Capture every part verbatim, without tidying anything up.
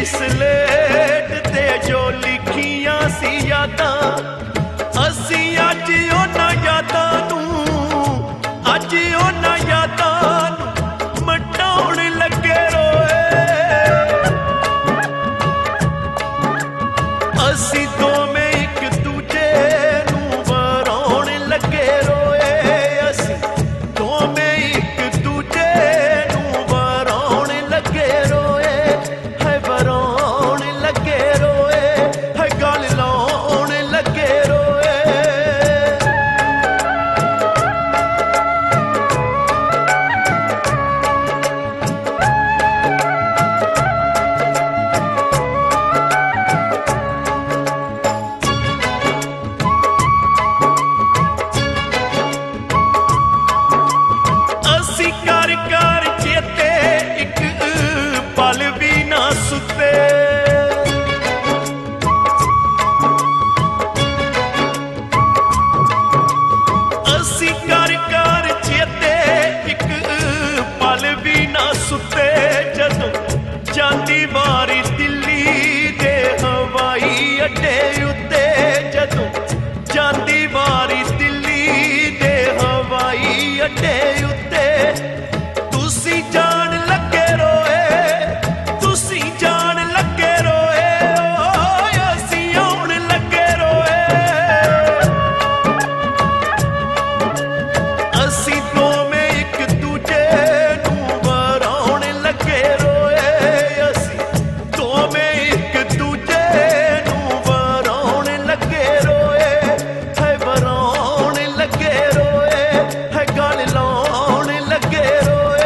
Slate ते जो लिखियां सी यादां असी अज उन्हां यादां नूं अज उन्हां यादां नूं मटाउण लगे रोए। असी दोवें एक दूजे नूं वराउण लगे रोए। असी दोवें एक दूजे नूं वराउण लगे रोए। है वराउण लगे रोए, है गल लाउण लगे रोए। असी कर कर चेते एक पल भी ना सुते। असी कर कर चेते एक पल भी ना सुते। जदों जांदी वारी दिल्ली दे हवाई अड्डे उत्ते, जदों जांदी वारी दिल्ली दे हवाई अड्डे उत्ते तुसी जान लगे रोए। तुसी जान लगे रोए, ओ असी आउण लगे रोए। असी दोवें एक दूजे नूं वराउण लगे रोए। असी दोवें एक दूजे नूं वराउण लगे रोए। है वराउण लगे रोए, है गल लाउण लगे रोए।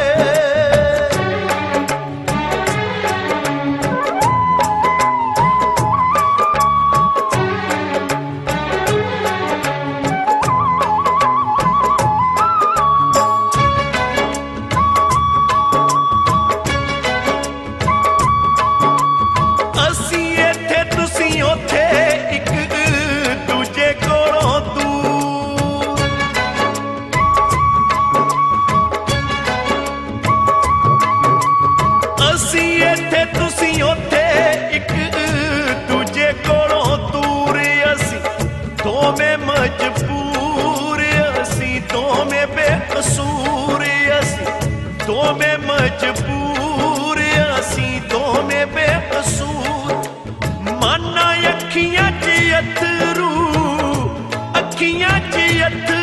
असी इत्थे तुसी उत्थे एक दूजे कोलों दूर। असी इत्थे तुसी उत्थे एक दूजे कोलों दूर। असी दोवें मजबूर, असी दोवें बेकसूर। असी दोवें मजबूर, असी दोवें बेकसूर। माना अखियां च अथरू, अखियां च अथरू